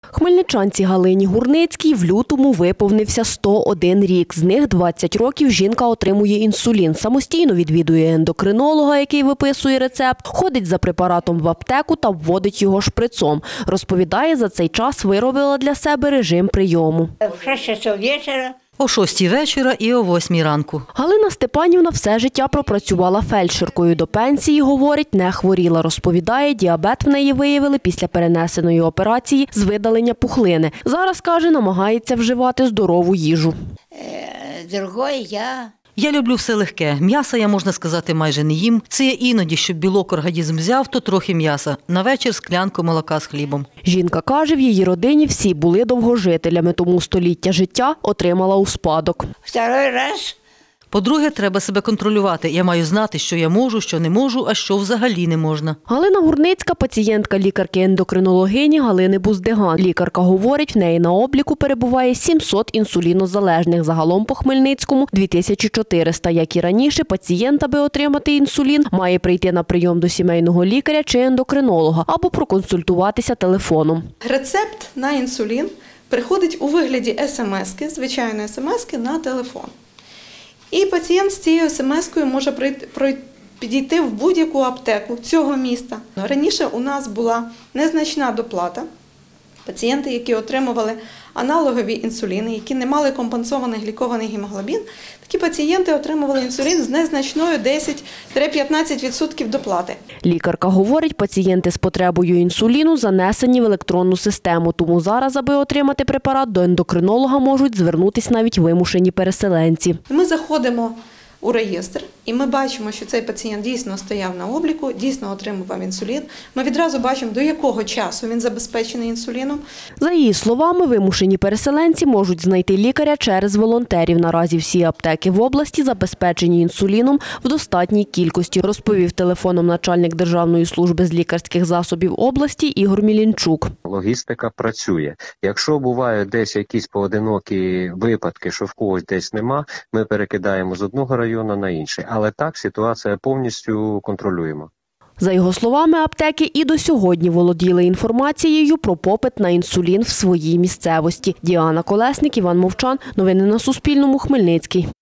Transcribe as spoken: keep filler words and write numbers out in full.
Хмельничанці Галині Гурницькій в лютому виповнився сто один рік. З них двадцять років жінка отримує інсулін, самостійно відвідує ендокринолога, який виписує рецепт, ходить за препаратом в аптеку та вводить його шприцом. Розповідає, за цей час виробила для себе режим прийому. В шість часов вечора. О шостій вечора і о восьмій ранку. Галина Степанівна все життя пропрацювала фельдшеркою. До пенсії, говорить, не хворіла. Розповідає, діабет в неї виявили після перенесеної операції з видалення пухлини. Зараз, каже, намагається вживати здорову їжу. Другое я... Я люблю все легке. М'яса я, можна сказати, майже не їм. Це я іноді, щоб білок організм взяв, то трохи м'яса. На вечір склянку молока з хлібом. Жінка каже, в її родині всі були довгожителями, тому століття життя отримала у спадок. Второй раз. По-друге, треба себе контролювати. Я маю знати, що я можу, що не можу, а що взагалі не можна. Галина Гурницька – пацієнтка лікарки-ендокринологині Галини Буздиган. Лікарка говорить, в неї на обліку перебуває сімсот інсулінозалежних. Загалом по Хмельницькому – дві тисячі чотириста. Як і раніше, пацієнт, аби отримати інсулін, має прийти на прийом до сімейного лікаря чи ендокринолога або проконсультуватися телефоном. Рецепт на інсулін приходить у вигляді смс-ки, звичайної смс-ки на телефон. І пацієнт з цією смс-кою може підійти в будь-яку аптеку цього міста. Раніше у нас була незначна доплата. Пацієнти, які отримували аналогові інсуліни, які не мали компенсований глікований гемоглобін, такі пацієнти отримували інсулін з незначною десять-п'ятнадцять відсотків доплати. Лікарка говорить, пацієнти з потребою інсуліну занесені в електронну систему, тому зараз, аби отримати препарат, до ендокринолога можуть звернутися навіть вимушені переселенці. Ми заходимо у реєстр, і ми бачимо, що цей пацієнт дійсно стояв на обліку, дійсно отримував інсулін. Ми відразу бачимо, до якого часу він забезпечений інсуліном. За її словами, вимушені переселенці можуть знайти лікаря через волонтерів. Наразі всі аптеки в області забезпечені інсуліном в достатній кількості, розповів телефоном начальник Державної служби з лікарських засобів області Ігор Мілінчук. Логістика працює. Якщо бувають десь якісь поодинокі випадки, що в когось десь нема, ми перекидаємо з одного району на інший. Але так, ситуація повністю контролюємо. За його словами, аптеки і до сьогодні володіли інформацією про попит на інсулін в своїй місцевості. Діана Колесник, Іван Мовчан. Новини на Суспільному. Хмельницький.